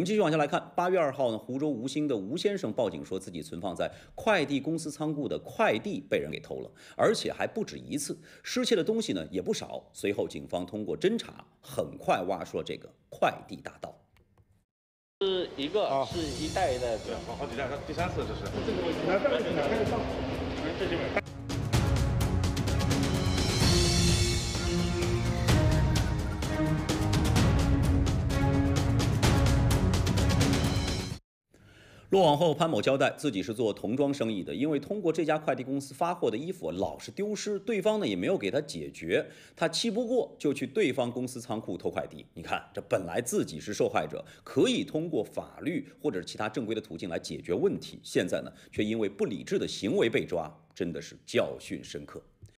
我们继续往下来看，8月2号呢，湖州吴兴的吴先生报警说自己存放在快递公司仓库的快递被人给偷了，而且还不止一次，失窃的东西呢也不少。随后警方通过侦查，很快挖出了这个快递大盗。 是一个，是一袋一袋的， 对，好几袋，第3次这是。 这个位置，哪个位置哪开始上？这边。 落网后，潘某交代自己是做童装生意的，因为通过这家快递公司发货的衣服老是丢失，对方呢也没有给他解决，他气不过就去对方公司仓库偷快递。你看，这本来自己是受害者，可以通过法律或者其他正规的途径来解决问题，现在呢却因为不理智的行为被抓，真的是教训深刻。